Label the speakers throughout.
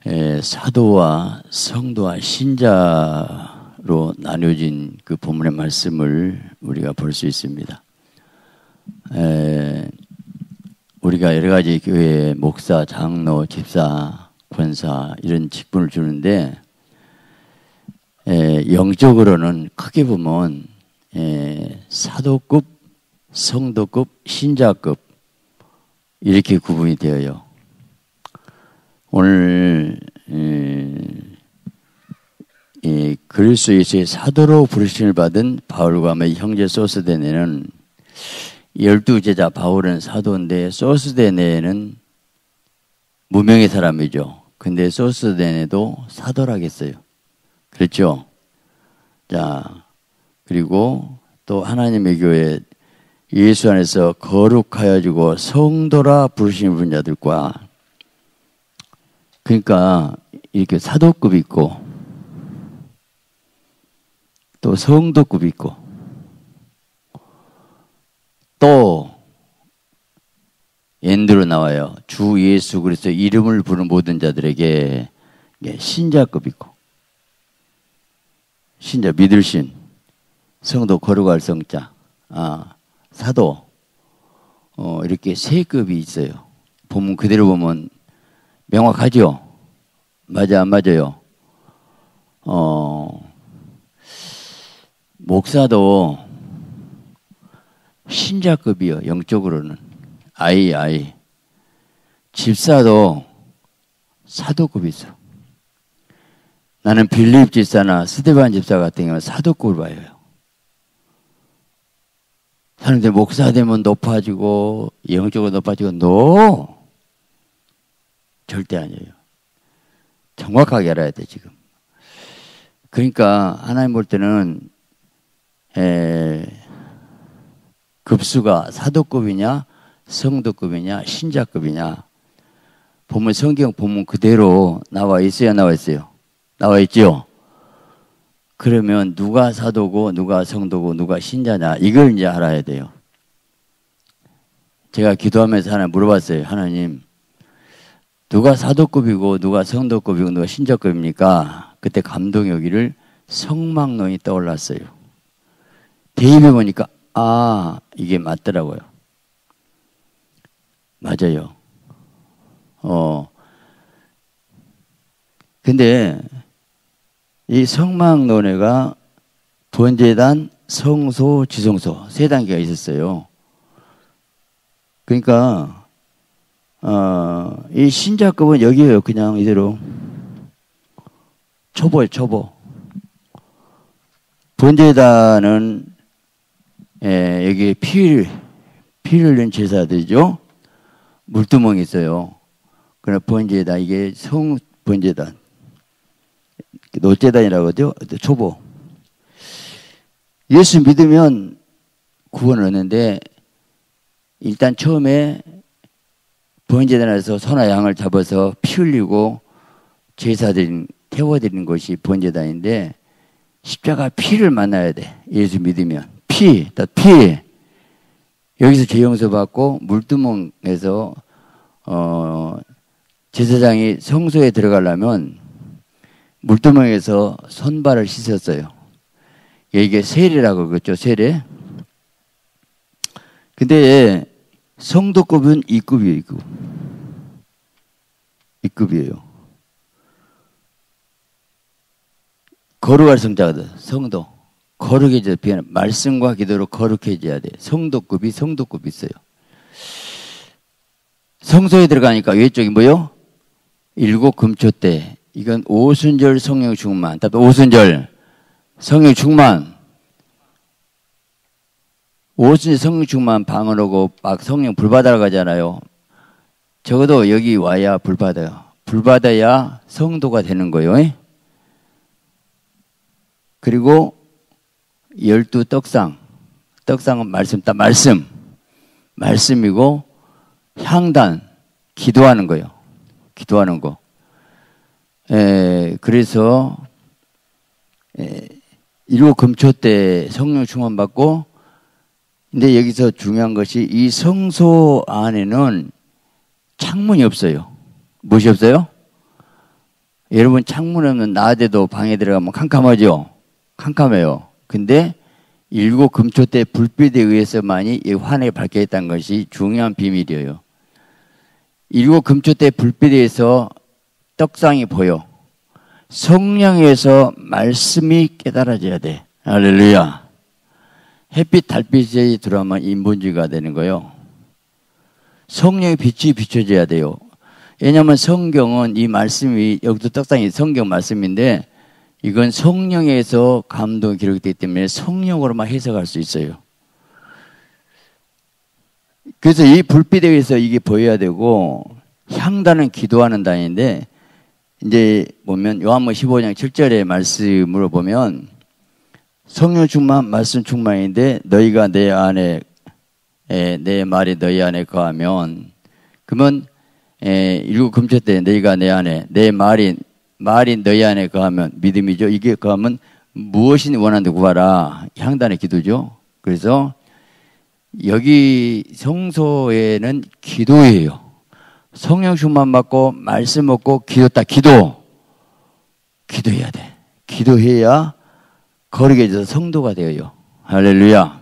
Speaker 1: 사도와 성도와 신자로 나뉘어진 그 본문의 말씀을 우리가 볼 수 있습니다. 우리가 여러 가지 교회에 목사, 장로, 집사, 권사 이런 직분을 주는데 영적으로는 크게 보면 사도급, 성도급, 신자급 이렇게 구분이 되어요. 오늘 그리스도 예수의 사도로 부르심을 받은 바울과 형제 소스데네는 12제자 바울은 사도인데 소스데네는 무명의 사람이죠. 근데 소스데네도 사도라겠어요. 그렇죠? 자, 그리고 또 하나님의 교회 예수 안에서 거룩하여지고 성도라 부르심을 받은 자들과 그러니까 이렇게 사도급이 있고 또 성도급이 있고 또 엔드로 나와요. 주 예수 그리스도 이름을 부르는 모든 자들에게 신자급 있고 신자 믿을 신 성도 거룩할 성자 사도 이렇게 세 급이 있어요. 본문 그대로 보면 명확하죠? 맞아 안 맞아요? 목사도 신자급이요. 영적으로는 아이 집사도 사도급이 있어. 나는 빌립 집사나 스데반 집사 같은 경우는 사도급을 봐요. 사람들 목사 되면 높아지고 영적으로 높아지고 절대 아니에요. 정확하게 알아야 돼 지금. 그러니까 하나님 볼 때는 급수가 사도급이냐 성도급이냐 신자급이냐 보면 성경 본문 그대로 나와 있어요. 나와 있어요. 나와 있죠. 그러면 누가 사도고 누가 성도고 누가 신자냐 이걸 이제 알아야 돼요. 제가 기도하면서 하나님 물어봤어요. 하나님 누가 사도급이고 누가 성도급이고 누가 신자급입니까? 그때 감동이 오기를 성막론이 떠올랐어요. 대입해 보니까 이게 맞더라고요. 맞아요. 근데 이 성막론회가 번제단, 성소, 지성소 세 단계가 있었어요. 그러니까 이 신자급은 여기에요. 그냥 이대로 초보예요. 초보. 번제단은 여기에 피를 흘린 제사들이죠. 물두멍이 있어요. 그러나 번제단 이게 성번제단 노제단이라고 하죠. 초보. 예수 믿으면 구원을 얻는데 일단 처음에 번제단에서 소나 양을 잡아서 피 흘리고 제사드린 태워드리는 것이 번제단인데 십자가 피를 만나야 돼. 예수 믿으면 피. 여기서 죄 용서받고 물두멍에서 제사장이 성소에 들어가려면 물두멍에서 손발을 씻었어요. 이게 세례라고 그랬죠. 세례. 근데 성도급은 2급이에요. 2급이에요. 거룩할 성자거든. 성도. 거룩해져야 돼. 말씀과 기도로 거룩해져야 돼. 성도급이 있어요. 성소에 들어가니까 외쪽이 뭐요? 7 금초대. 이건 오순절 성령 충만. 오순절 성령 충만. 오순절 성령 충만 방언 오고 막 성령 불 받으러 가잖아요. 적어도 여기 와야 불 받아요. 불 받아야 성도가 되는 거예요. 그리고 12 떡상. 떡상은 말씀이고 향단 기도하는 거예요. 기도하는 거. 그래서 7 금초 때 성령 충만 받고 근데 여기서 중요한 것이 이 성소 안에는 창문이 없어요. 무엇이 없어요? 여러분 창문 없는 낮에도 방에 들어가면 캄캄하죠? 캄캄해요. 근데 일곱 금초 때 불빛에 의해서만이 이 환에 밝혀 있다는 것이 중요한 비밀이에요. 일곱 금초 때 불빛에 의해서 떡상이 보여. 성령에서 말씀이 깨달아져야 돼. 할렐루야. 햇빛, 달빛이 들어오면 인본주의가 되는 거예요. 성령의 빛이 비춰져야 돼요. 왜냐하면 성경은 이 말씀이, 여기도 떡상이 성경 말씀인데 이건 성령에서 감동이 기록되기 때문에 성령으로만 해석할 수 있어요. 그래서 이 불빛에 의해서 이게 보여야 되고, 향단은 기도하는 단인데, 이제 보면 요한복음 15장 7절의 말씀으로 보면 성령 충만, 말씀 충만인데 너희가 내 안에, 내 말이 너희 안에 거하면, 그러면 일곱 금초 때 너희가 내 안에, 내 말이 너희 안에 거하면 믿음이죠. 이게 거하면 무엇이 원하는데 구하라. 향단의 기도죠. 그래서 여기 성소에는 기도예요. 성령 충만 받고 말씀 얻고 기도해야 돼. 기도해야 거룩해져서 성도가 되어요. 할렐루야.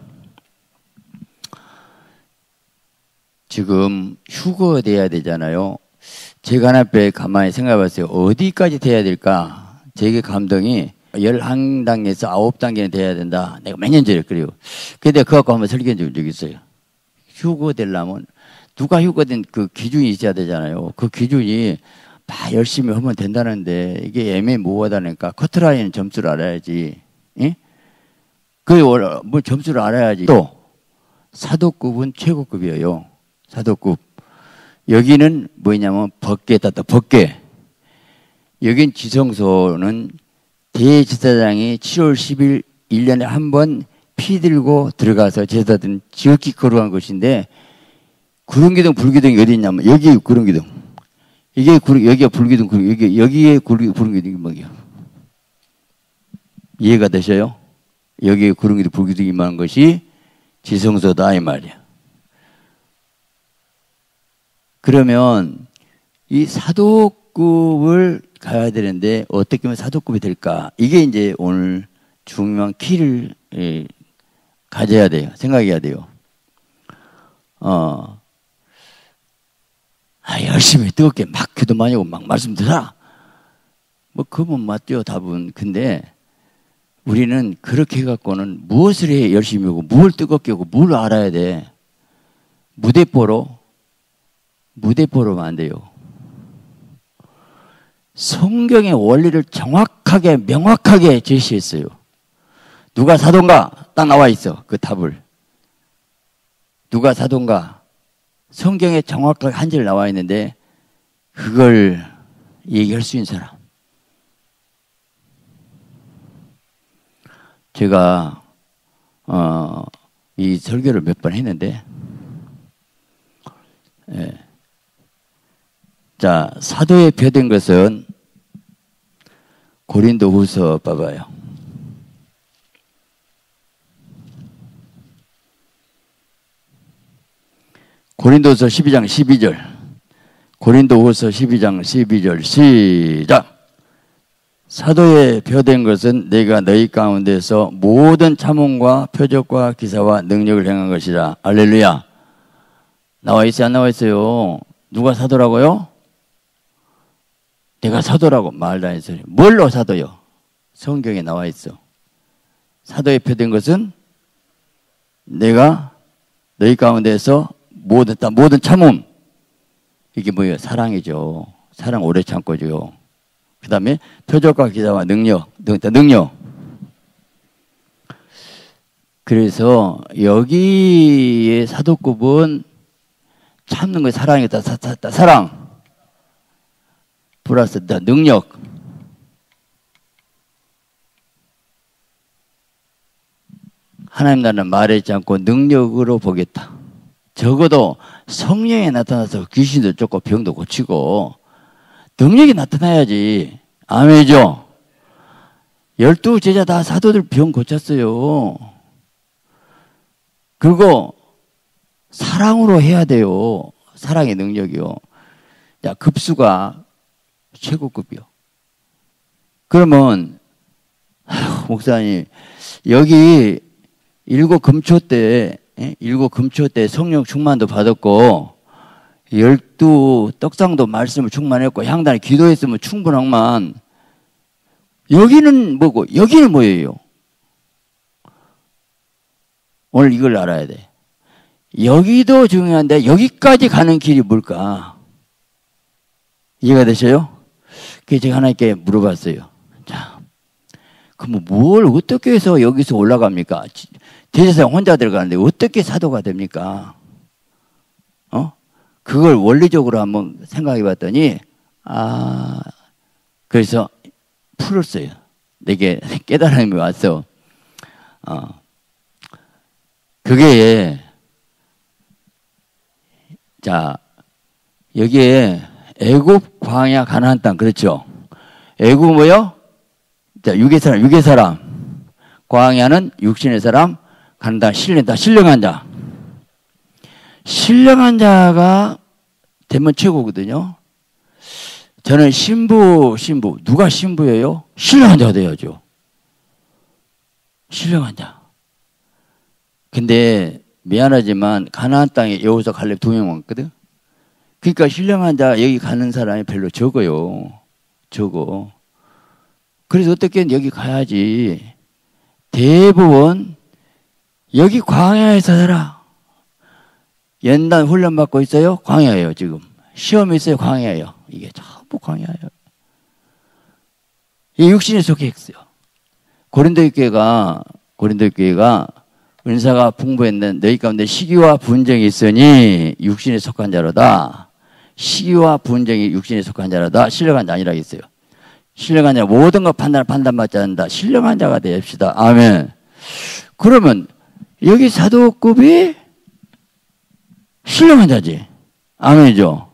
Speaker 1: 지금 휴거돼야 되잖아요. 제가 하나님께 가만히 생각해봤어요. 어디까지 돼야 될까? 제게 감동이 11단계에서 9단계는 돼야 된다. 내가 몇 년 전에 그래요. 근데 그거 갖고 한번 설계한 적이 있어요. 휴거되려면 누가 휴거된 그 기준이 있어야 되잖아요. 그 기준이 막 열심히 하면 된다는데 이게 애매모호하다니까. 커트라인 점수를 알아야지. 예? 뭐 점수를 알아야지. 또 사도급은 최고급이에요. 사도급. 여기는 뭐냐면 법궤 땄다. 법궤. 여긴 지성소는 대제사장이 7월 10일 1년에 한 번 피 들고 들어가서 제사들은 지극히 거룩한 것인데, 구름기둥, 불기둥이 어디 있냐면 여기 구름기둥. 여기가 불기둥, 여기에 구름기둥이 뭐예요? 이해가 되셔요? 여기에 구름기둥, 불기둥이 임하는 것이 지성소다 이 말이야. 그러면 이 사도급을 가야 되는데 어떻게 하면 사도급이 될까? 이게 이제 오늘 중요한 키를 가져야 돼요. 생각해야 돼요. 열심히 뜨겁게 막 기도 많이 하고 막 말씀 들어라. 뭐 그건 맞죠, 답은. 근데 우리는 그렇게 해갖고는 무엇을 해 열심히 하고 뭘 뜨겁게 하고 뭘 알아야 돼. 무대포로만 안 돼요. 성경의 원리를 정확하게 명확하게 제시했어요. 누가 사도인가? 딱 나와 있어. 그 답을. 누가 사도인가? 성경에 정확하게 한 줄 나와 있는데 그걸 얘기할 수 있는 사람. 제가 이 설교를 몇 번 했는데, 자, 사도에 표된 것은 고린도후서 봐봐요. 고린도후서 12장 12절. 고린도후서 12장 12절 시작. 사도에 표된 것은 내가 너희 가운데서 모든 참음과 표적과 기사와 능력을 행한 것이라. 할렐루야. 나와 있어요? 안 나와 있어요? 누가 사도라고요? 내가 사도라고 말도 안 했어요. 뭘로 사도요? 성경에 나와 있어. 사도에 표된 것은 내가 너희 가운데서 모든 참음. 이게 뭐예요? 사랑이죠. 사랑 오래 참고죠. 그 다음에 표적과 기사와 능력. 그래서 여기의 사도급은 참는 것이 사랑이다. 사랑. 플러스 능력. 하나님 나라는 말하지 않고 능력으로 보겠다. 적어도 성령이 나타나서 귀신도 쫓고 병도 고치고 능력이 나타나야지. 아멘이죠? 12제자 다 사도들 병 고쳤어요. 그리고 사랑으로 해야 돼요. 사랑의 능력이요. 자, 급수가 최고급이요. 그러면 목사님 여기 일곱 금초 때 성령 충만도 받았고 12 떡상도 말씀을 충만했고 향단에 기도했으면 충분하만 여기는 뭐고 여기는 뭐예요? 오늘 이걸 알아야 돼. 여기도 중요한데 여기까지 가는 길이 뭘까? 이해가 되셔요? 그래서 제가 하나님께 물어봤어요. 자, 그럼 뭘 어떻게 해서 여기서 올라갑니까? 대제사장 혼자 들어가는데 어떻게 사도가 됩니까? 그걸 원리적으로 한번 생각해 봤더니 그래서 풀었어요. 내게 깨달음이 왔어. 그게 자 여기에 애굽 광야 가나안 땅 그렇죠? 애굽 뭐요? 자 육의 사람 광야는 육신의 사람 가나안 땅 신령한 자 신령한 자가 되면 최고거든요. 저는 신부 누가 신부예요? 신령한 자가 돼야죠. 신령한 자. 근데 미안하지만 가나안 땅에 여호수아 갈렙 2명 왔거든. 그러니까 신령한 자 여기 가는 사람이 별로 적어요. 적어. 그래서 어떻게든 여기 가야지. 대부분 여기 광야에서 살아. 연단 훈련 받고 있어요. 광야예요 지금. 시험이 있어요. 광야예요. 이게 전부 광야예요. 이 육신에 속해 있어요. 고린도 교회가 은사가 풍부했는데 너희 가운데 시기와 분쟁이 있으니 육신에 속한 자로다. 시기와 분쟁이 육신에 속한 자로다. 신령한 자 아니라 했어요. 신령한 자 모든 것 판단받지 않는다. 신령한 자가 되읍시다. 아멘. 그러면 여기 사도급이 신령한 자지. 아멘이죠.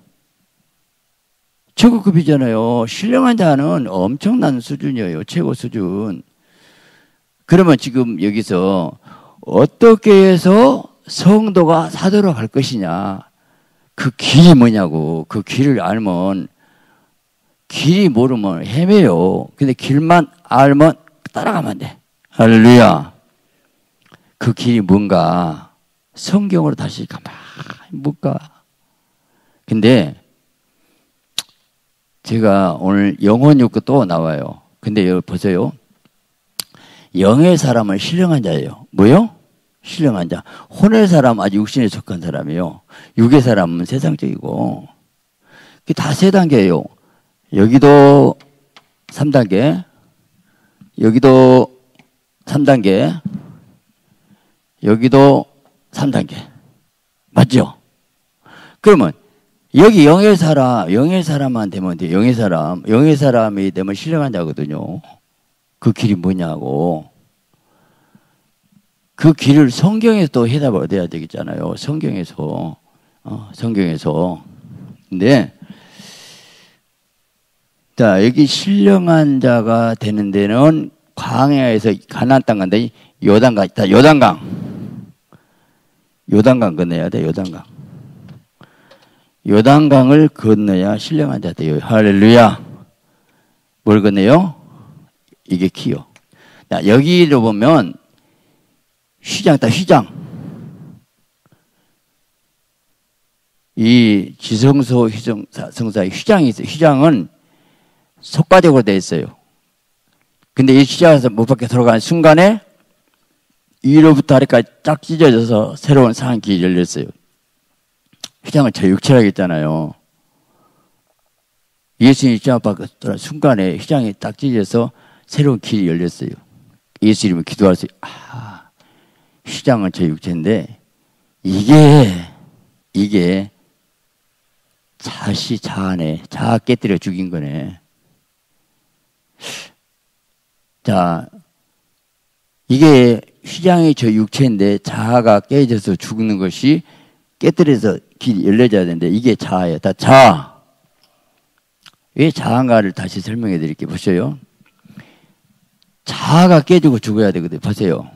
Speaker 1: 최고급이잖아요. 신령한 자는 엄청난 수준이에요. 최고 수준. 그러면 지금 여기서 어떻게 해서 성도가 사도로 갈 것이냐. 그 길이 뭐냐고. 그 길을 알면 길이 모르면 헤매요. 근데 길만 알면 따라가면 돼. 할렐루야. 그 길이 뭔가 성경으로 다시 가만히 묻까. 근데 제가 오늘 영혼 욕구 또 나와요. 근데 여기 보세요. 영의 사람은 신령한 자예요. 뭐요? 신령한 자. 혼의 사람 아주 육신에 속한 사람이에요. 육의 사람은 세상적이고. 그게 다 세 단계예요. 여기도 3단계. 여기도 3단계. 여기도 3단계. 맞죠? 그러면 여기 영의 사람만 되면 돼요. 영의 사람이 되면 신령한 자거든요. 그 길이 뭐냐고. 그 길을 성경에서 또 해답을 얻어야 되겠잖아요. 성경에서. 근데, 자, 여기 신령한 자가 되는 데는 광야에서 가나안 땅 간다. 요단강 건너야 돼, 요단강. 요단강을 건너야 신령한 자 돼요. 할렐루야. 뭘 건너요? 이게 키요. 자, 여기로 보면 휘장. 이 지성소 성사의 휘장이 있어요. 휘장은 속가적으로 되어 있어요. 근데 이 휘장에서 못 밖에 들어가는 순간에 위로부터 아래까지 쫙 찢어져서 새로운 상길이 열렸어요. 휘장은 저 육체라고 했잖아요. 예수님이 휘장 밖에 들어간 순간에 휘장이 딱 찢어져서 새로운 길이 열렸어요. 예수 이름으로 기도할 수 있어요. 휘장은 저 육체인데 이게 자 안에 자 깨뜨려 죽인 거네. 자, 이게 휘장이 저 육체인데 자아가 깨져서 죽는 것이 깨뜨려서 길이 열려져야 되는데 이게 자아예요. 다 자아. 왜 자아인가를 다시 설명해 드릴게요. 보세요. 자아가 깨지고 죽어야 되거든요. 보세요.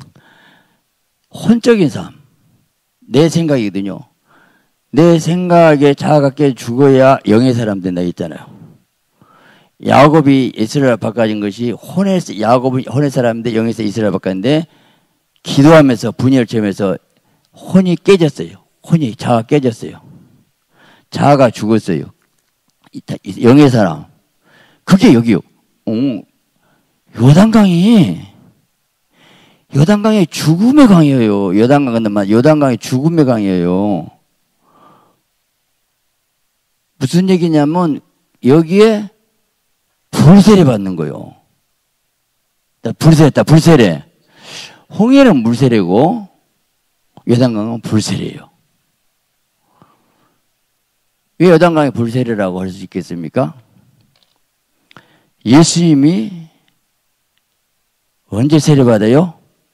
Speaker 1: 혼적인 삶. 내 생각이거든요. 내 생각에 자아가 깨져 죽어야 영의 사람 된다 했잖아요. 야곱이 이스라엘 바꿔진 것이 야곱은 혼의 사람인데 영에서 이스라엘 바꿨는데 기도하면서 분열을 체험해서 혼이 깨졌어요. 자아가 깨졌어요. 자아가 죽었어요. 영의 사람. 그게 여기요. 요단강이 죽음의 강이에요. 요단강이 죽음의 강이에요. 무슨 얘기냐면 여기에 불세례 받는 거예요. 불세례. 홍해는 물세례고 요단강은 불세례예요. 왜 요단강이 불세례라고 할 수 있겠습니까? 예수님이 언제 세례받아요?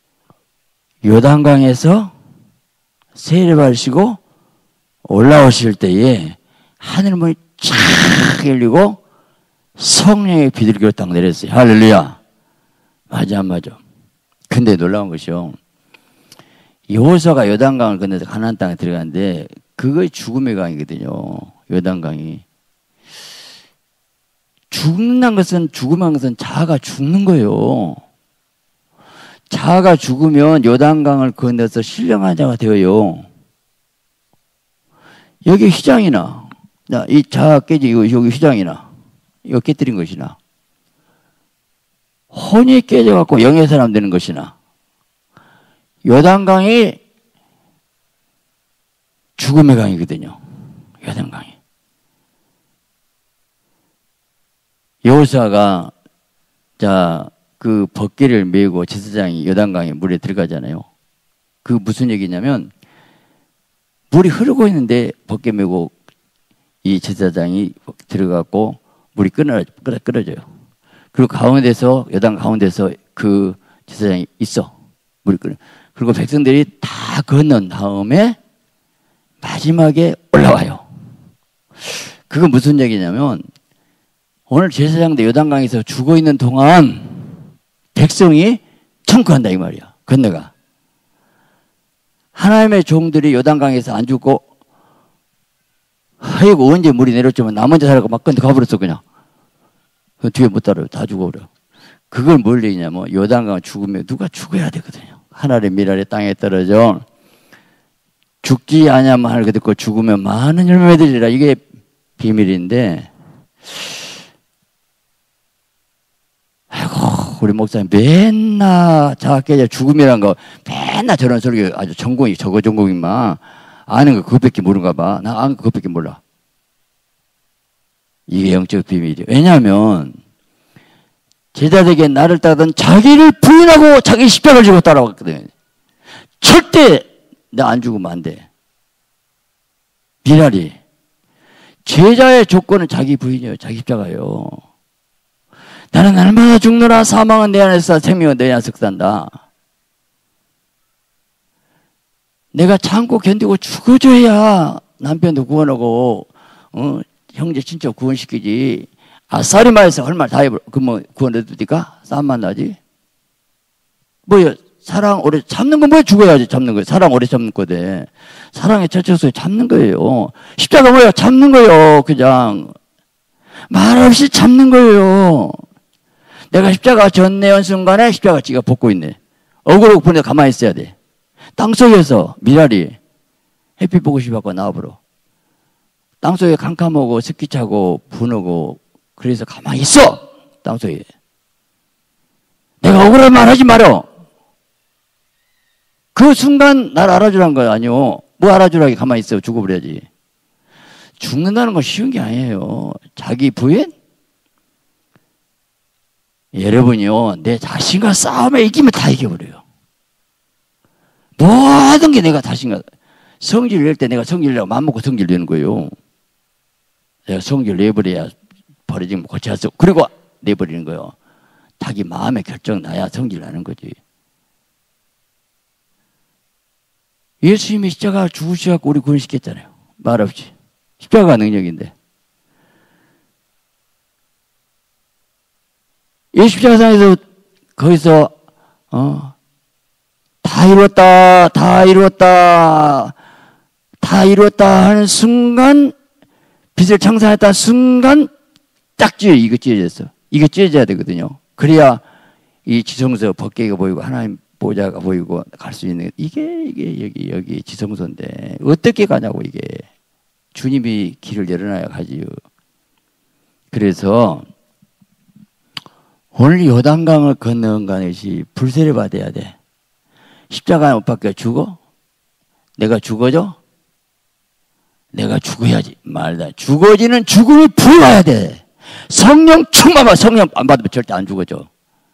Speaker 1: 요단강에서 세례받으시고 올라오실 때에 하늘문이 쫙 열리고 성령의 비둘기로 딱 내렸어요. 할렐루야. 맞아. 근데 놀라운 것이요. 여호수아가 요단강을 건너서 가나안 땅에 들어갔는데 그거 죽음의 강이거든요. 요단강이. 죽는 것은 자아가 죽는 거예요. 자아가 죽으면 요단강을 건너서 신령한 자가 되어요. 여기 휘장이나, 이 자아 깨지고 여기 휘장이나, 이거 깨뜨린 것이나, 혼이 깨져갖고 영의 사람 되는 것이나, 요단강이 죽음의 강이거든요. 요단강이. 여호수아가 그 벗개를 메고 제사장이 요단강에 물에 들어가잖아요. 그 무슨 얘기냐면 물이 흐르고 있는데 벗개 메고 이 제사장이 들어가고 물이 끊어져요. 그리고 요단 가운데서 그 제사장이 있어. 물이 끊어. 그리고 백성들이 다 건넌 다음에 마지막에 올라와요. 그건 무슨 얘기냐면 오늘 제사장도 요단강에서 죽어 있는 동안 백성이 청구한다 이 말이야. 건너가. 하나님의 종들이 요단강에서 안 죽고 아이고 언제 물이 내렸지만 나 먼저 살아가 막 가버렸어 그냥. 그 뒤에 못 따라요. 다 죽어버려. 그걸 뭘 얘기냐면 요단강 죽으면 누가 죽어야 되거든요. 하늘의 미랄이 땅에 떨어져 죽지 아니하면 하늘 듣고 죽으면 많은 열매 맺으리라. 이게 비밀인데 아이고 우리 목사님 맨날 자학계자 죽음이란 거 맨날 저런 설교 아주 저거 전공이만 아는 거 그것밖에 모르는가 봐. 나 아는 거 그것밖에 몰라. 이게 영적 비밀이에요. 왜냐하면 제자들에게 나를 따르던 자기를 부인하고 자기 십자가를 지고 따라왔거든. 절대 나 안 죽으면 안 돼. 미랄이 제자의 조건은 자기 부인이에요. 자기 십자가예요. 나는 날마다 죽노라. 사망은 내 안에서 생명은 내 안에서 산다. 내가 참고 견디고 죽어줘야 남편도 구원하고 형제 친척 구원시키지. 아싸리마에서 할 말 다 해버려. 그럼 구원해도 될까? 싸움만 나지. 뭐야 사랑 오래 참는 건 뭐야? 죽어야지 참는 거예요. 사랑 오래 참는 거대. 사랑에 젖혀서 참는 거예요. 십자가 뭐야? 참는 거예요. 그냥 말없이 참는 거예요. 내가 십자가 전내온 순간에 십자가 지가 벗고 있네. 억울하고 보내서 가만히 있어야 돼. 땅속에서 미랄이 햇빛 보고 싶어갖고 나와버려. 땅속에 캄캄하고 습기 차고 분하고 그래서 가만히 있어. 땅속에. 내가 억울한 말 하지 말어. 그 순간 날 알아주라는 거 아니오. 뭐 알아주라기 가만히 있어. 죽어버려야지. 죽는다는 건 쉬운 게 아니에요. 자기 부인? 여러분이요, 내 자신과 싸움에 이기면 다 이겨버려요. 모든 게 내가 자신과, 성질 낼 때 내가 성질 내고 맘먹고 성질 내는 거예요. 내가 성질 내버려야 버려지면 고쳐야 써. 그리고 내버리는 거예요. 자기 마음의 결정 나야 성질 나는 거지. 예수님이 십자가 죽으셔갖고 우리 구원시켰잖아요. 말없이. 십자가 능력인데. 이 십자가상에서 거기서 다 이루었다, 다 이루었다, 다 이루었다 하는 순간, 빛을 창사했다 순간 딱 이거 찢어졌어. 이거 찢어져야 되거든요. 그래야 이 지성소 법계가 보이고 하나님 보좌가 보이고 갈 수 있는 이게 여기 지성소인데 어떻게 가냐고 이게. 주님이 길을 열어놔야 가지요. 그래서 오늘 요단강을 건너간 것이 불세례 받아야 돼. 십자가에 못 박혀 죽어? 내가 죽어져? 내가 죽어야지. 말다. 죽어지는 죽음이 부어야 돼. 성령 충만만 성령 안 받으면 절대 안 죽어져.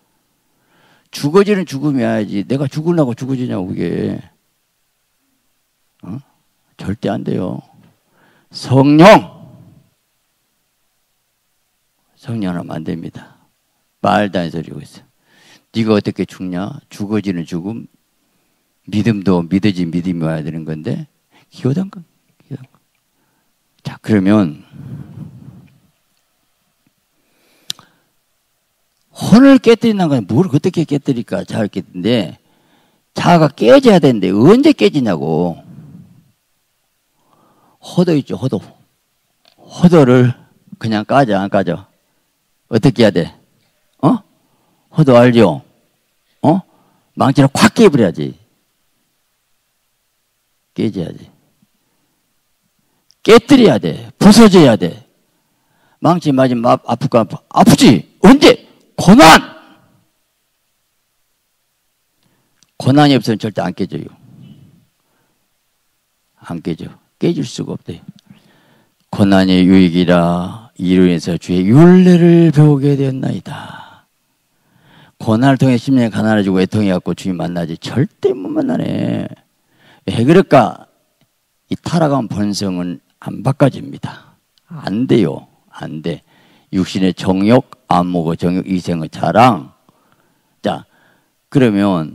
Speaker 1: 죽어지는 죽음이야지. 내가 죽으려고 죽어지냐고 그게. 절대 안 돼요. 성령은 안 됩니다. 말도 안 소리고 있어. 네가 어떻게 죽냐? 죽어지는 죽음. 믿음도 믿어지 믿음이 와야 되는 건데 기호단건. 자, 그러면 혼을 깨뜨린다는 건 뭘 어떻게 깨뜨릴까? 잘 깨뜨린데 자아가 깨져야 되는데 언제 깨지냐고. 호도 있죠, 호도. 호도를 그냥 까져, 안 까져? 어떻게 해야 돼? 호도 알죠? 망치를 확 깨버려야지. 깨져야지. 깨뜨려야 돼. 부서져야 돼. 망치 맞으면 아플까? 아프지? 언제? 고난! 고난이 없으면 절대 안 깨져요. 안 깨져. 깨질 수가 없대요. 고난의 유익이라 이로 인해서 주의 율례를 배우게 되었나이다. 고난을 통해 심령이 가난해지고 애통해갖고 주님 만나지 절대 못 만나네. 왜 그럴까? 이 타락한 본성은 안 바꿔집니다. 안 돼요. 안 돼. 육신의 정욕, 안목의 정욕, 이생의 자랑. 자, 그러면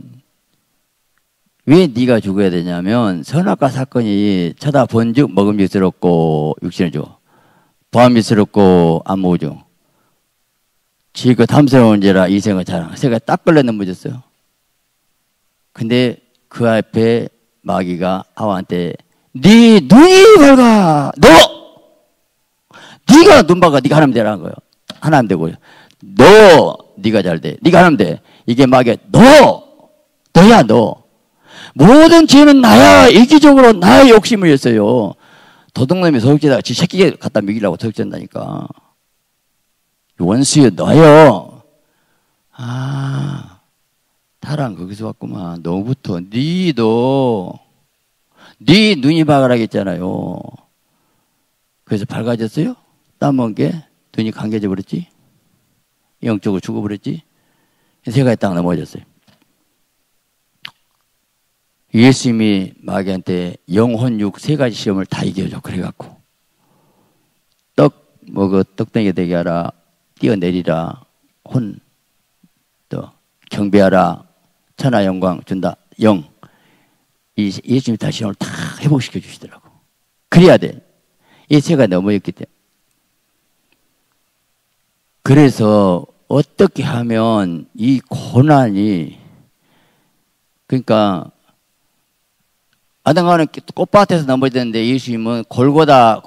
Speaker 1: 왜 네가 죽어야 되냐면 선악과 사건이 쳐다본즉 먹음직스럽고 육신이죠. 보암직스럽고 안목이죠. 지그 탐스러운지라 이생의 자랑. 새가 딱 걸려 넘어졌어요. 근데 그 앞에 마귀가 하와한테 네 눈이 밝아. 네가 눈 밝아. 네가 하나님 되라는 거예요. 하나님 되고요. 네가 잘 돼. 네가 하나님 돼. 이게 마귀가 너야 너. 모든 죄는 나야. 이기적으로 나의 욕심이었어요. 도둑놈이 소육지다가 지 새끼 갖다 먹이려고 소육진다니까. 원수여 너요. 타랑 거기서 왔구만. 너부터 네 눈이 박아라겠잖아요. 그래서 밝아졌어요? 땀먹은 게 눈이 감겨져 버렸지? 영적으로 죽어버렸지? 세가에 딱 넘어졌어요. 예수님이 마귀한테 영혼 육 세 가지 시험을 다 이겨줘. 그래갖고 떡 먹어 떡덩이가 되게 하라. 뛰어내리라. 혼 또 경배하라. 천하 영광 준다. 영. 이 예수님이 다 시험을 다 회복시켜 주시더라고. 그래야 돼. 이 세 가지 넘어졌기 때문에. 그래서 어떻게 하면 이 고난이 그러니까 아담과는 꽃밭에서 넘어졌는데 예수님은 골고다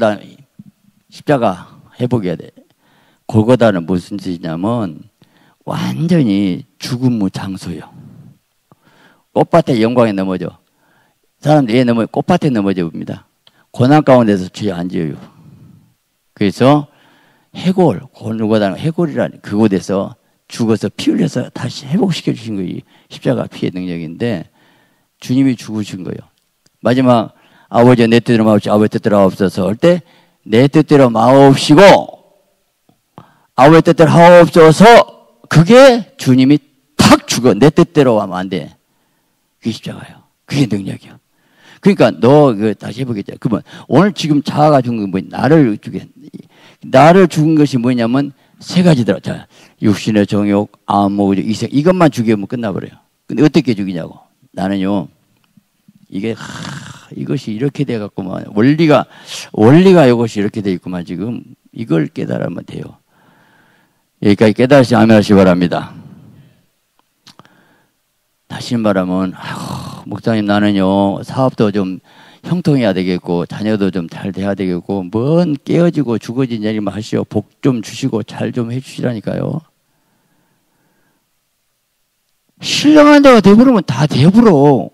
Speaker 1: 십자가 회복해야 돼. 골고다는 무슨 뜻이냐면 완전히 죽음의 장소예요. 꽃밭에 영광에 넘어져. 사람들이 꽃밭에 넘어져 봅니다. 고난 가운데서 주에 앉아요. 그래서 해골, 골고다는 해골이라는 그곳에서 죽어서 피 흘려서 다시 회복시켜 주신 거예요. 십자가 피의 능력인데 주님이 죽으신 거예요. 마지막 아버지 내 뜻대로 마옵시고 아버지 뜻대로 하옵소서 할 때 내 뜻대로 마옵시고 아버지 뜻대로 하옵소서 그게 주님이 탁 죽어. 내 뜻대로 하면 안 돼. 그게 십자가예요. 그게 능력이요. 그러니까 너 다시 해보겠죠. 그러면 오늘 지금 자아가 죽은 건 뭐냐? 나를 죽은 것이 뭐냐면 세 가지더라. 자, 육신의 정욕, 안목, 이생 이것만 죽이면 끝나버려요. 근데 어떻게 죽이냐고. 나는요. 이것이 이렇게 돼갖구만. 원리가 이것이 이렇게 돼 있구만. 지금 이걸 깨달으면 돼요. 여기까지 깨달으시 아멘하시기 바랍니다. 다시 말하면 목사님 나는요 사업도 좀 형통해야 되겠고 자녀도 좀 잘 돼야 되겠고 뭔 깨어지고 죽어진 일만 하시오. 복 좀 주시고 잘 좀 해주시라니까요. 신령한 데가 돼버리면 다 돼버려.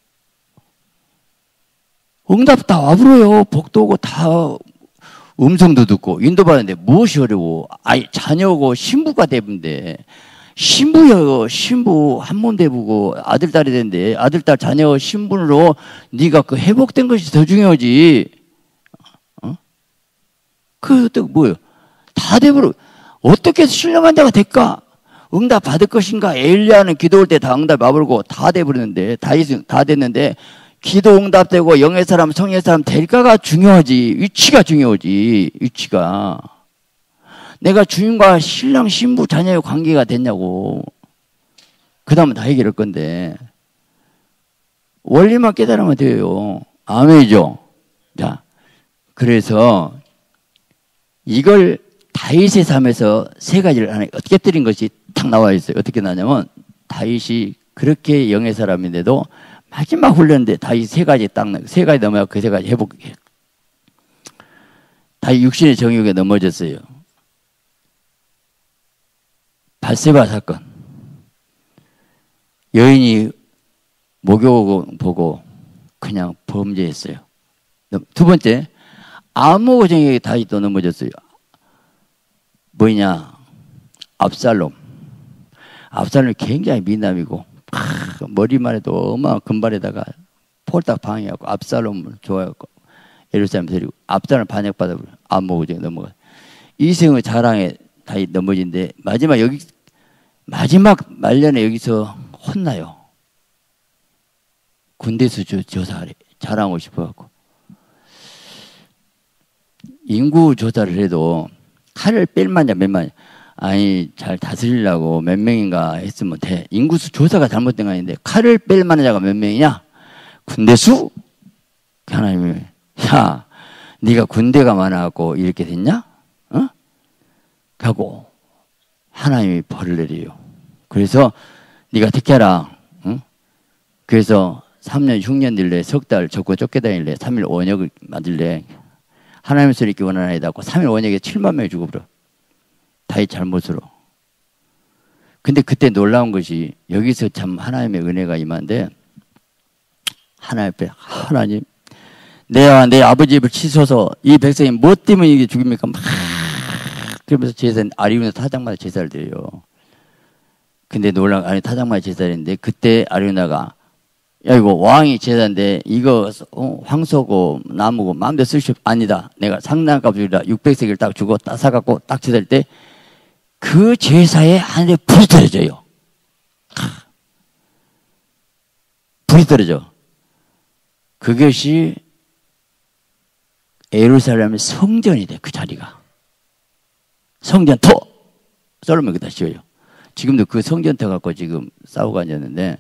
Speaker 1: 응답 다 와버려요. 복도 오고 다 음성도 듣고 인도받는데 무엇이 어려워. 아니 자녀고 신부가 되는데 신부요. 신부 한 몸 되고 아들 딸이 되는데 아들 딸 자녀 신분으로 네가 그 회복된 것이 더 중요하지. 그 또 뭐요? 다 돼버려. 어떻게 해서 신령한 자가 될까? 응답 받을 것인가? 엘리야는 기도할 때 다 응답 와버리고 다 돼버리는데 다 됐는데 기도 응답되고 영의 사람 성의 사람 될까가 중요하지. 위치가 중요하지. 위치가. 내가 주인과 신랑 신부 자녀의 관계가 됐냐고. 그 다음은 다 해결할 건데 원리만 깨달으면 돼요. 아멘이죠. 자, 그래서 이걸 다윗의 삶에서 세 가지를 하나 어떻게 드린 것이 딱 나와 있어요. 어떻게 나냐면 다윗이 그렇게 영의 사람인데도 마지막 훈련인데 다윗 세 가지 넘어야 그 세 가지 회복해. 다윗 육신의 정욕에 넘어졌어요. 밧세바 사건. 여인이 목욕 보고 그냥 범죄했어요. 두 번째, 아무 정욕에 다윗도 넘어졌어요. 뭐냐? 압살롬이 굉장히 미남이고 머리만 해도 어마어마한 금발에다가 폴딱 방해하고 압살롬을 좋아했고 예루살렘 데리고 압살롬을 반역받아버려. 암모고정에 넘어가. 이생의 자랑에 다윗 넘어진데 마지막 말년에 여기서 혼나요. 군대수 조사를 자랑하고 싶어갖고 인구 조사를 해도 칼을 뺄 만냐 몇 만냐. 아니 잘 다스리려고 몇 명인가 했으면 돼. 인구수 조사가 잘못된 거 아닌데 칼을 뺄 만한 자가 몇 명이냐? 군대수? 하나님이 야 네가 군대가 많아갖고 이렇게 됐냐? 어? 하고 하나님이 벌을 내려요. 그래서 네가 택해라. 응? 그래서 3년 6년 딜래 석 달 적고 쫓겨다닐래 3일 원역을 맞을래 하나님 소리 있기 원하나이다 하고 3일 원역에 7만 명이 죽어버려. 다윗 잘못으로. 근데 그때 놀라운 것이 여기서 참 하나님의 은혜가 임한데 하나님 앞에 하나님 내가 내 아버지 입을 치소서 이 백성이 뭐 때문에 이게 죽입니까? 막 그러면서 제사는 아리우나 타작마다 제사를 드려요. 근데 놀라운 아니 타작마다 제사인데 그때 아리우나가 야 이거 왕이 제사인데 이거 황소고 나무고 마음대로 쓸 수 아니다. 내가 상당값 주리라 600세겔 딱 주고 딱 사갖고 딱 제사할 때 그 제사에 하늘에 불이 떨어져요. 불이 떨어져. 그것이 예루살렘의 성전이 돼. 그 자리가. 성전터! 솔로몬 거기다 지어요. 지금도 그 성전터 갖고 지금 싸우고 앉았는데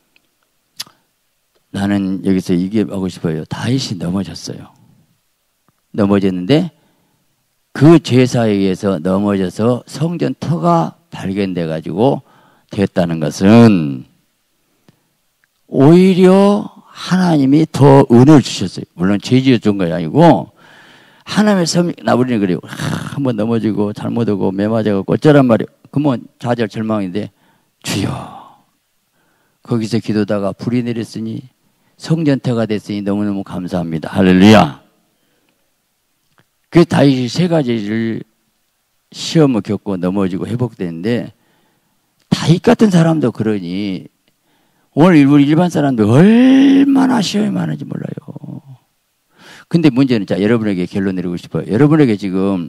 Speaker 1: 나는 여기서 얘기하고 싶어요. 다윗이 넘어졌어요. 넘어졌는데 그 제사에 의해서 넘어져서 성전터가 발견돼 가지고 됐다는 것은 오히려 하나님이 더 은혜를 주셨어요. 물론 죄지어 준 건 아니고 하나님의 섬 나부리는 그래요. 한번 넘어지고 잘못하고 매맞아갖고 어쩌란 말이에요. 그러면 좌절 절망인데 주여 거기서 기도다가 불이 내렸으니 성전터가 됐으니 너무너무 감사합니다. 할렐루야. 그 다윗이 세 가지를 시험을 겪고 넘어지고 회복되는데 다윗 같은 사람도 그러니 오늘 우리 일반 사람들 얼마나 시험이 많은지 몰라요. 근데 문제는 자 여러분에게 결론 내리고 싶어요. 여러분에게 지금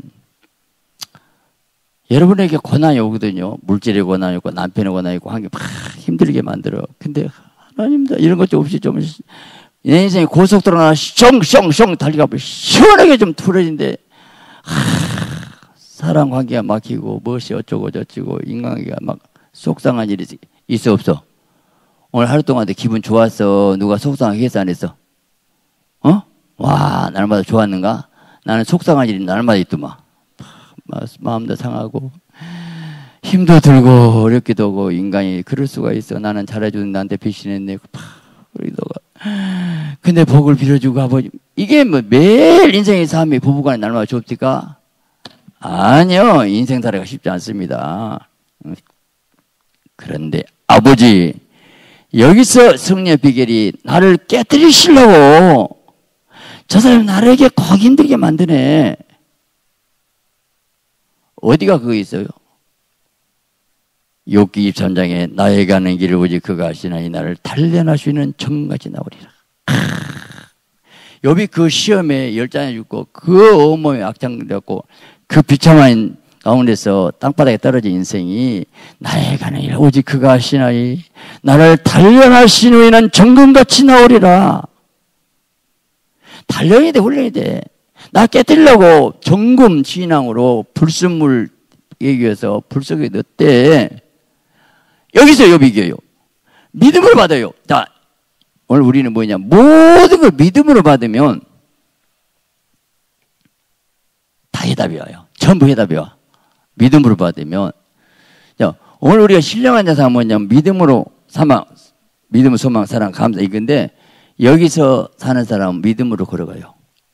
Speaker 1: 여러분에게 고난이 오거든요. 물질의 고난이 있고 남편의 고난이 있고 한 게 막 힘들게 만들어. 근데 하나님 이런 것 좀 없이 좀 내 인생에 고속도로 하나 숑숑숑 달리가 시원하게 좀 풀어진데 사람 관계가 막히고 무엇이 어쩌고 저쩌고 인간관계가 막 속상한 일이 있어 없어? 오늘 하루 동안 기분 좋았어? 누가 속상하게 했어 안 했어? 와 날마다 좋았는가? 나는 속상한 일이 날마다 있더만. 마음도 상하고 힘도 들고 어렵기도 하고 인간이 그럴 수가 있어. 나는 잘해주는 나한테 배신했네. 우리 너가 근데 복을 빌어주고 아버지, 이게 뭐 매일 인생의 삶이 부부간의 날마다 좁니까? 아니요. 인생 살이가 쉽지 않습니다. 그런데 아버지, 여기서 승리의 비결이 나를 깨뜨리시려고 저 사람이 나에게 거기 힘들게 만드네. 어디가 그거 있어요? 욥기 23장에 나에게 가는 길을 오직 그가 아시나니 나를 단련할 수 있는 정같이 나오리라. 욥이 그 시험에 열잔해 죽고 그 온몸에 악창되었고 그 비참한 가운데서 땅바닥에 떨어진 인생이 나에게 가는 길 오직 그가 아시나니 나를 단련하신 후에는 정금같이 나오리라. 단련이 돼, 훈련이 돼. 나 깨뜨리려고 정금 진앙으로 불순물 얘기해서 불 속에 넣었대. 여기서 욥이 이겨요. 믿음을 받아요. 자, 오늘 우리는 뭐냐? 모든 걸 믿음으로 받으면 다 해답이 와요. 전부 해답이 와. 믿음으로 받으면. 자, 오늘 우리가 신령한 자사가 뭐냐면 믿음으로 사망, 믿음, 소망, 사랑, 감사 이건데 여기서 사는 사람은 믿음으로 걸어가요.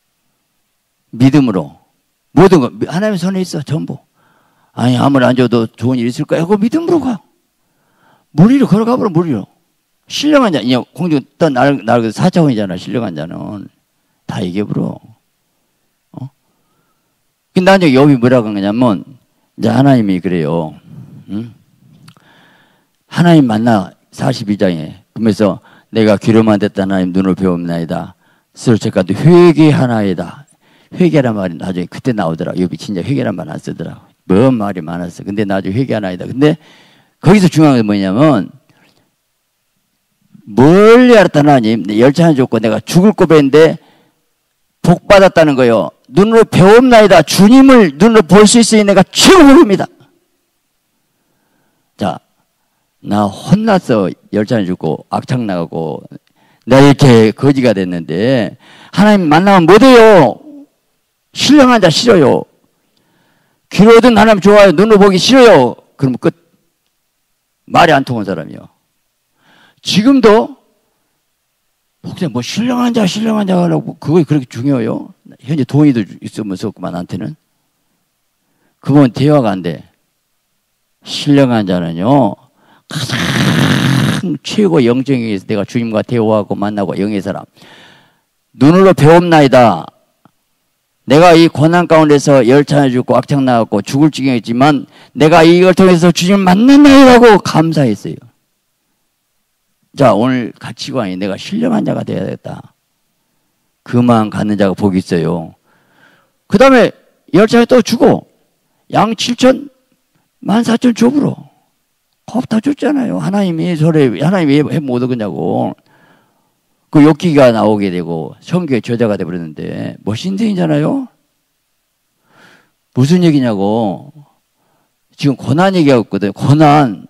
Speaker 1: 믿음으로. 모든 거. 하나님의 손에 있어, 전부. 아니, 아무리 안 줘도 좋은 일 있을 거야. 그거 믿음으로 가. 무리로 걸어가버려, 무리로. 신령한 자, 공중 떤 날 4차원이잖아, 신령한 자는. 다 이겨버려. 근데 나중에 욥이 뭐라고 하냐면, 이제 하나님이 그래요. 응? 하나님 만나, 42장에. 그러면서 내가 귀로만 됐다 하나님 눈을 배웁나이다. 스스로 책가도 회개하나이다. 회개란 말이 나중에 그때 나오더라. 욥이 진짜 회개란 말 안 쓰더라. 뭔 말이 많았어. 근데 나중에 회개하나이다. 근데 거기서 중요한 게 뭐냐면 멀리 알았다 하나님 열차는 줬고 내가 죽을 고백인데 복 받았다는 거요. 눈으로 배움나이다. 주님을 눈으로 볼 수 있으니 내가 최고입니다. 자, 나 혼났어. 열차는 죽고 악창 나가고 내가 이렇게 거지가 됐는데 하나님 만나면 못해요. 신령한 자 싫어요. 귀로든 하나님 좋아요. 눈으로 보기 싫어요. 그러면 끝. 말이 안 통한 사람이요. 지금도 혹시 뭐 신령한 자 하라고 그거 그렇게 중요해요? 현재 돈이도 있으면서 없구만 나한테는. 그건 대화가 안 돼. 신령한 자는요 가장 최고 영적에서 내가 주님과 대화하고 만나고 영의 사람. 눈으로 배움나이다. 내가 이 고난 가운데서 열차해 죽고 악창 나갔고 죽을 지경이었지만 내가 이걸 통해서 주님을 만났나이라고 감사했어요. 자, 오늘 가치관이 내가 신령한 자가 되어야 되겠다. 그만 갖는 자가 복이 있어요. 그 다음에 열차에 또 주고 양 7천 14,000 좁으로 겁 다 줬잖아요. 하나님이 왜 못 얻었냐고. 그 욥기가 나오게 되고 성경의 저자가 되어버렸는데 멋인생이잖아요. 무슨 얘기냐고. 지금 고난 얘기하고 있거든. 고난.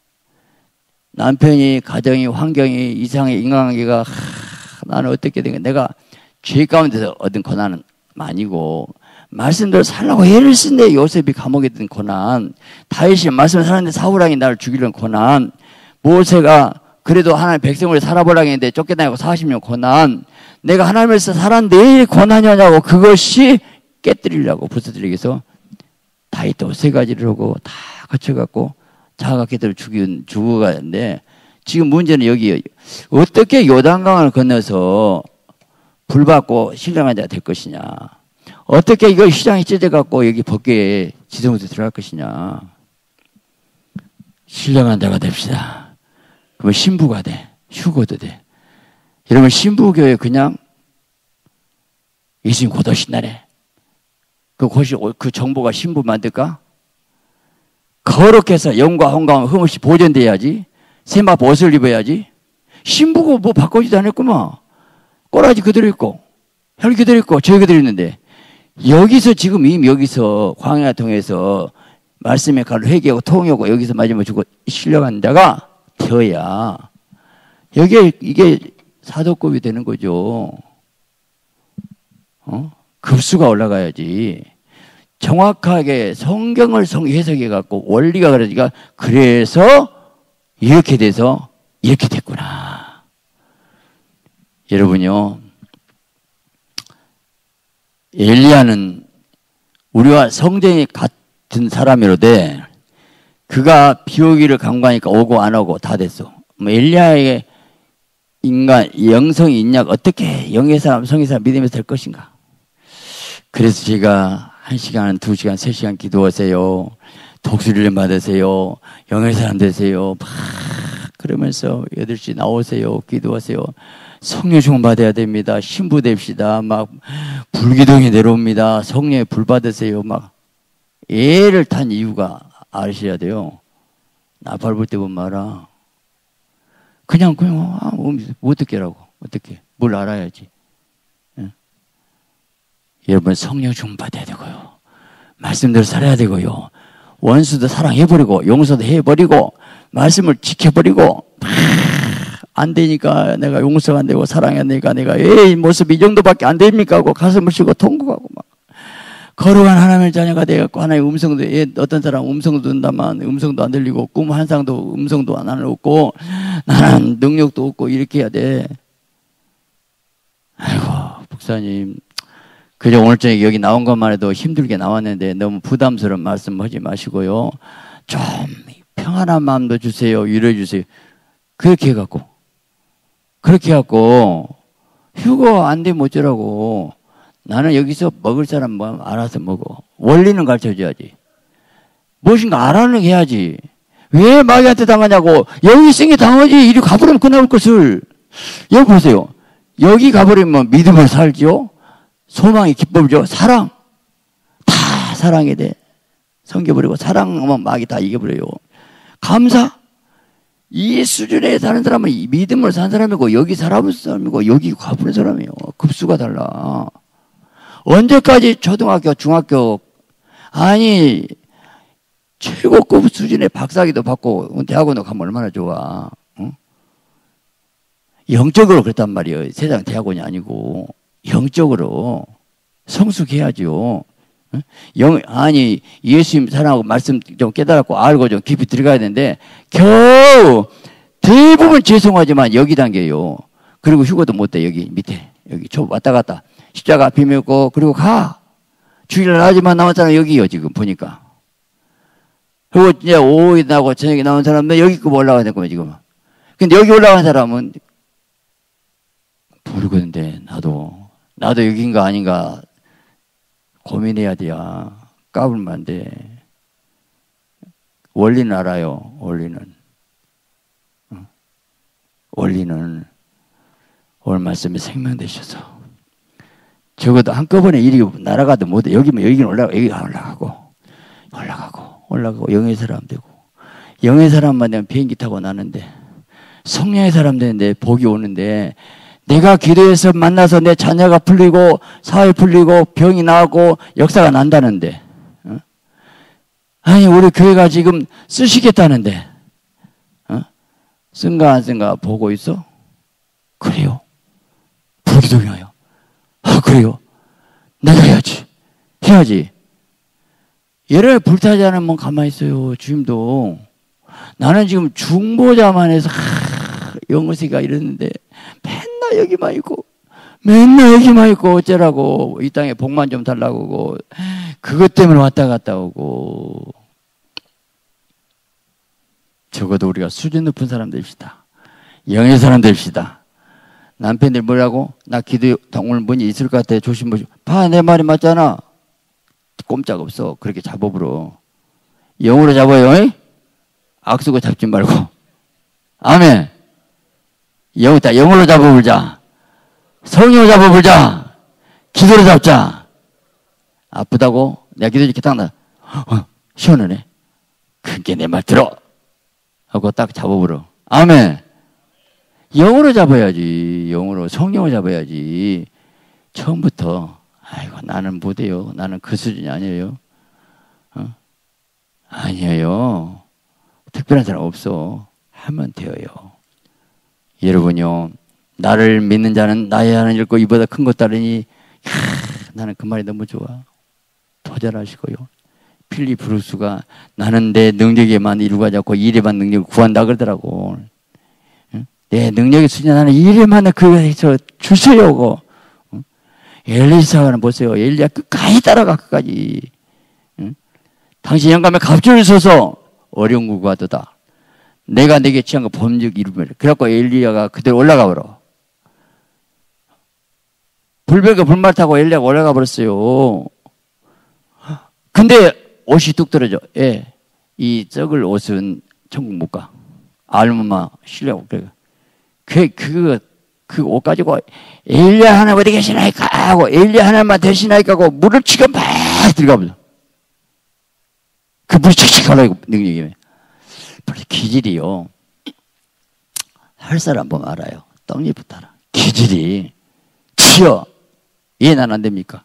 Speaker 1: 남편이 가정이 환경이 이상해 인간관계가 나는 어떻게 된 거야. 내가 죄 가운데서 얻은 고난은 아니고 말씀대로 살라고 애를 쓴데 요셉이 감옥에 든 고난, 다윗이 말씀을 살았는데 사울왕이 나를 죽이려는 고난, 모세가 그래도 하나님 백성을 살아보려고 했는데 쫓겨나고 40년 고난, 내가 하나님에서 살았는데 왜 고난이냐고. 그것이 깨뜨리려고 부서뜨리기 위해서 다윗도 3가지를 하고 다 거쳐갖고 자각해들 죽어가는데 지금 문제는 여기 어떻게 요단강을 건너서 불 받고 신령한 자가 될 것이냐. 어떻게 이거 휘장이 찢어갖고 여기 법궤에 지성으로 들어갈 것이냐. 신령한 자가 됩시다. 그러면 신부가 돼. 휴거도 돼. 여러분 신부교회 그냥 예수님 곧 오신다네. 그 정보가 신부 만들까? 거룩해 해서 영과 hon과 흠없이 보존돼야지. 세마 옷을 입어야지. 신부고 뭐 바꾸지도 않았구만. 꼬라지 그대로 있고 혈 그대로 있고 저 그대로 있는데 여기서 지금 이미 여기서 광야 통해서 말씀의 칼로 회개하고 통역하고 여기서 마지막에 주고 신령한 자가 되어야 이게 사도급이 되는 거죠. 급수가 올라가야지. 정확하게 성경을 해석해 갖고 원리가 그러니까 그래서 이렇게 돼서 이렇게 됐구나. 여러분요, 엘리야는 우리와 성정이 같은 사람이로되 그가 비 오기를 간구하니까 오고 안 오고 다 됐어. 뭐 엘리야의 인간 영성이 있냐, 어떻게 영의 사람 성의 사람 믿음에서 될 것인가. 그래서 제가 1시간 2시간 3시간 기도하세요, 독수리를 받으세요, 영의 사람 되세요 막 그러면서 8시 나오세요, 기도하세요, 성령 충만 받아야 됩니다, 신부 됩시다, 막 불기둥이 내려옵니다, 성령의 불 받으세요, 막 애를 탄 이유가 아셔야 돼요. 나팔 불 때 보면 말아. 그냥 어떻게 라고, 어떻게 뭘 알아야지. 예? 여러분 성령 충만 받아야 되고요, 말씀대로 살아야 되고요, 원수도 사랑해버리고 용서도 해버리고 말씀을 지켜버리고, 안 되니까 내가 용서가 안 되고 사랑이 안 되니까 내가 이 모습 이 정도밖에 안 됩니까 하고 가슴을 치고 통곡하고 막 거룩한 하나님의 자녀가 되었고 하나님의 음성도, 어떤 사람 음성도 듣는다만 음성도 안 들리고 꿈 환상도 음성도 안 없고 나는 능력도 없고 이렇게 해야 돼. 아이고 목사님, 그저 오늘 저녁에 여기 나온 것만 해도 힘들게 나왔는데 너무 부담스러운 말씀 하지 마시고요, 좀 평안한 마음도 주세요, 위로해 주세요. 그렇게 해갖고 휴거 안 되면 어쩌라고. 나는 여기서 먹을 사람 뭐 알아서 먹어. 원리는 가르쳐줘야지. 무엇인가 알아는 해야지. 왜 마귀한테 당하냐고. 여기 있으니 당하지. 이리 가버리면 끝나올 것을. 여기 보세요. 여기 가버리면 믿음을 살죠, 소망이 기쁨이죠, 사랑. 다 사랑해야 돼. 섬겨버리고 사랑하면 마귀 다 이겨버려요. 감사. 이 수준에 사는 사람은 믿음을 사는 사람이고 여기 살아본 사람이고 여기 가보는 사람이에요. 급수가 달라. 언제까지 초등학교, 중학교, 아니 최고급 수준의 박사기도 받고 대학원도 가면 얼마나 좋아. 응? 영적으로 그랬단 말이에요. 세상 대학원이 아니고 영적으로 성숙해야죠. 아니 예수님 사랑하고 말씀 좀 깨달았고 알고 좀 깊이 들어가야 되는데 겨우 대부분 죄송하지만 여기 단계예요. 그리고 휴거도 못해. 여기 밑에 여기 왔다 갔다 십자가 앞에 메고 그리고 가. 주일날 하지만 나온 사람 여기요 지금 보니까. 그리고 이제 오후에 나고 저녁에 나온 사람은 여기 급 올라가야 될 거예요 지금. 근데 여기 올라간 사람은 모르겠는데 나도 여긴가 아닌가 고민해야 돼야. 까불면 안 돼. 원리는 알아요. 원리는 오늘 말씀에 생명 되셔서 적어도 한꺼번에 이리 날아가도 못해. 여기는 올라가고 영의 사람 되고, 영의 사람만 되면 비행기 타고 나는데 성령의 사람 되는데 복이 오는데, 내가 기도해서 만나서 내 자녀가 풀리고 사회 풀리고 병이 나고 역사가 난다는데, 아니 우리 교회가 지금 쓰시겠다는데 쓴가 안 쓴가 보고 있어? 그래요. 불기둥이에요. 그래요. 내가 해야지. 얘를 불타지 않으면 가만히 있어요. 주님도. 나는 지금 중보자만 해서 영어세가 이랬는데 맨날 여기만 있고 어쩌라고. 이 땅에 복만 좀 달라고 오고 그것 때문에 왔다 갔다 오고. 적어도 우리가 수준 높은 사람 됩시다. 영의 사람 됩시다. 남편들 뭐라고? 나 기도 오늘 뭔일 있을 것 같아. 조심하시. 봐, 내 말이 맞잖아. 꼼짝없어. 그렇게 잡아버려. 영으로 잡아요. 악수고 잡지 말고. 아멘. 영으로 잡아보자. 성령으로 잡아보자. 기도로 잡자. 아프다고? 내가 기도 이렇게 딱 나. 시원하네. 그게 내 말 들어. 하고 딱 잡아버려. 아멘. 영으로 잡아야지. 영으로. 성령을 잡아야지. 처음부터 아이고 나는 못해요. 나는 그 수준이 아니에요. 아니에요. 특별한 사람 없어. 하면 되어요. 여러분요, 나를 믿는 자는 나의 하나님 읽고 이보다 큰 것 따르니, 나는 그 말이 너무 좋아. 더 잘하시고요. 필립 브루스가 나는 내 능력에만 이루가지 않고 일에만 능력을 구한다 그러더라고. 내 능력이 수련하는 이래만 그저 주세요. 고 엘리사는 보세요. 엘리야 끝까지 따라가 끝까지. 당신 영감에 갑주를 서서 어려운 구가 하도다. 내가 내게 취한 거 범죄 이루면. 그래갖고 엘리야가 그대로 올라가 버려. 불벽에 불말 타고 엘리야가 올라가 버렸어요. 근데 옷이 뚝 떨어져. 예. 이 썩을 옷은 천국 못 가. 알무마 실려고 그래. 그 옷 가지고 엘리야 하나님 어디 계시나이까 하고 엘리야 하나님만 되시나이까 하고 물을 치고 막 들어가 버려. 그 물이 칙칙 하라고 능력이. 벌써 기질이요. 할 사람 보면 알아요. 떡잎부터 알아. 기질이 치여. 이해는 안 됩니까?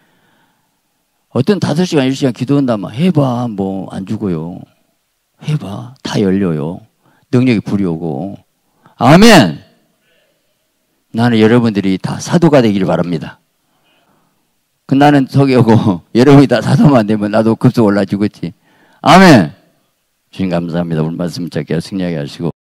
Speaker 1: 어떤 5시간, 1시간 기도한다면 해봐. 뭐 안 죽어요. 해봐. 다 열려요. 능력이 불이 오고. 아멘. 나는 여러분들이 다 사도가 되기를 바랍니다. 나는 저기 오고 여러분이 다 사도만 되면 나도 급속 올라 죽었지. 아멘. 주님 감사합니다. 오늘 말씀 짧게 승리하게 하시고.